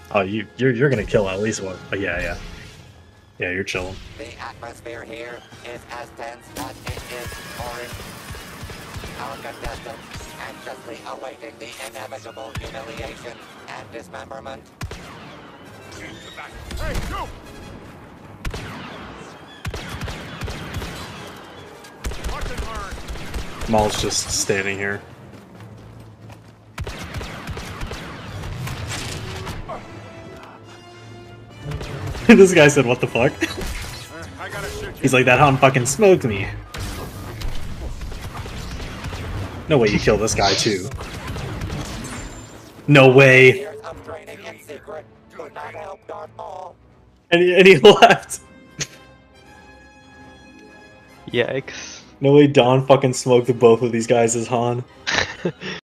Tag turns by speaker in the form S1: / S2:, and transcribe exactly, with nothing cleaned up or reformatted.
S1: Oh, you you're you're gonna kill at least one. Oh, yeah, yeah, yeah. You're chilling.
S2: The atmosphere here is as tense as it is orange. Our contestants anxiously awaiting the inevitable humiliation and dismemberment.
S3: Hey, you! Watch and learn.
S1: Maul's just standing here. This guy said, "What the fuck?"
S3: Uh, I gotta shoot you.
S1: He's like, "That hound fucking smoked me." No way you kill this guy too. No way.
S2: Years of training in secret could not help Darth Maul.
S1: And he, and he left.
S4: Yikes.
S1: No way Don fucking smoked both of these guys as Han.